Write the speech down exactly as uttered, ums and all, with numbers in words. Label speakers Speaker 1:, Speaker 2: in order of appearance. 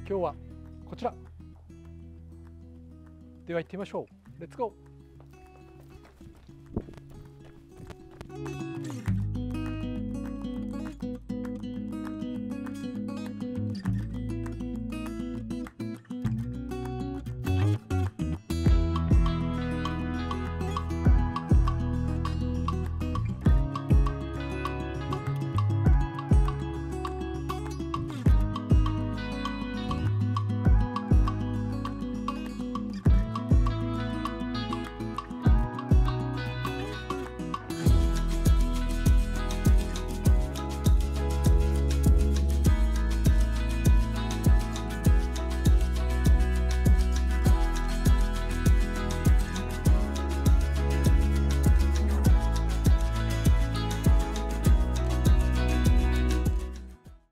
Speaker 1: 今日はこちらでは行ってみましょう。レッツゴー。